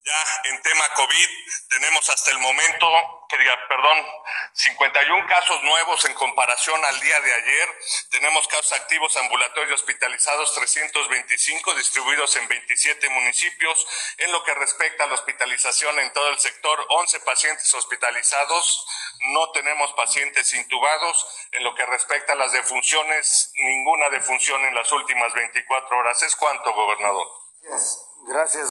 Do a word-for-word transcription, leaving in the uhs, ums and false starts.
Ya en tema COVID tenemos hasta el momento, que diga, perdón, cincuenta y un casos nuevos en comparación al día de ayer. Tenemos casos activos ambulatorios hospitalizados trescientos veinticinco distribuidos en veintisiete municipios. En lo que respecta a la hospitalización en todo el sector, once pacientes hospitalizados, no tenemos pacientes intubados. En lo que respecta a las defunciones, ninguna defunción en las últimas veinticuatro horas. ¿Es cuánto, gobernador? Gracias.